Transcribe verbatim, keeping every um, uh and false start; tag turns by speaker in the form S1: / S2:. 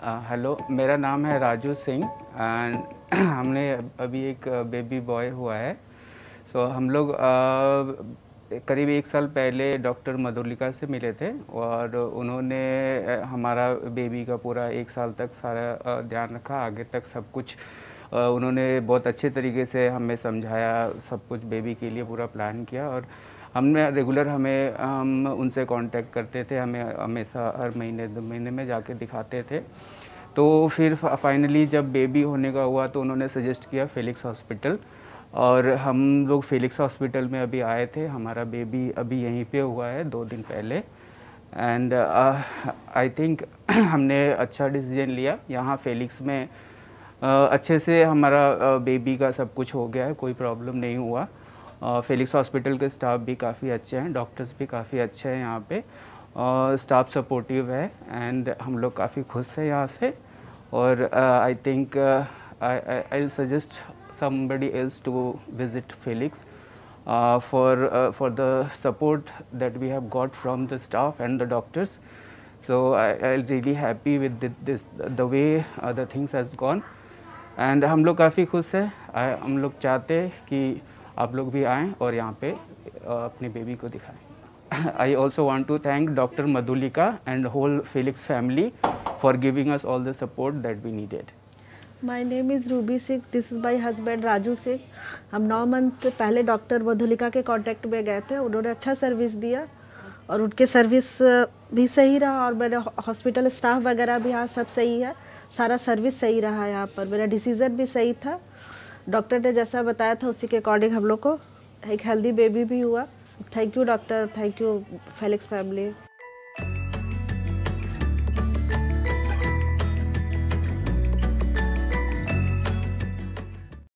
S1: Hello, मेरा नाम है राजू सिंह एंड हमने अभी एक बेबी बॉय हुआ है। सो so, हम लोग uh, करीब एक साल पहले डॉक्टर मधुलिका से मिले थे और उन्होंने हमारा बेबी का पूरा एक साल तक सारा ध्यान रखा, आगे तक सब कुछ उन्होंने बहुत अच्छे तरीके से हमें समझाया, सब कुछ बेबी के लिए पूरा प्लान किया और हमने रेगुलर हमें हम उनसे कांटेक्ट करते थे, हमें हमेशा हर महीने दो महीने में जाके दिखाते थे। तो फिर फाइनली जब बेबी होने का हुआ तो उन्होंने सजेस्ट किया फेलिक्स हॉस्पिटल और हम लोग फेलिक्स हॉस्पिटल में अभी आए थे। हमारा बेबी अभी यहीं पे हुआ है दो दिन पहले एंड आई थिंक हमने अच्छा डिसीजन लिया। यहाँ फेलिक्स में uh, अच्छे से हमारा बेबी uh, का सब कुछ हो गया है, कोई प्रॉब्लम नहीं हुआ। फेलिक्स हॉस्पिटल के स्टाफ भी काफ़ी अच्छे हैं, डॉक्टर्स भी काफ़ी अच्छे हैं यहाँ पे, स्टाफ uh, सपोर्टिव है एंड हम लोग काफ़ी खुश हैं यहाँ से। और I think I I suggest somebody else to visit Felix uh, for uh, for the support that we have got from the staff and the doctors. So I I'm really happy with the, this the way uh, the things has gone and हम लोग काफ़ी खुश हैं। हम लोग चाहते हैं कि आप लोग भी आएँ और यहाँ पे uh, अपने बेबी को दिखाएं। I also want to thank Doctor Madhulika and whole Felix family for giving us all the support that we needed.
S2: My name is Ruby Singh, this is my husband Raju Singh. हम नौ मंथ पहले doctor Madhulika के contact में गए थे, उन्होंने अच्छा service दिया और उनके सर्विस भी सही रहा और मेरे हॉस्पिटल स्टाफ वगैरह भी यहाँ सब सही है, सारा सर्विस सही रहा यहाँ पर। मेरा डिसीज़न भी सही था, डॉक्टर ने जैसा बताया था उसी के अकॉर्डिंग हम लोग को एक हेल्दी बेबी भी हुआ। Thank you doctor, thank you Felix family.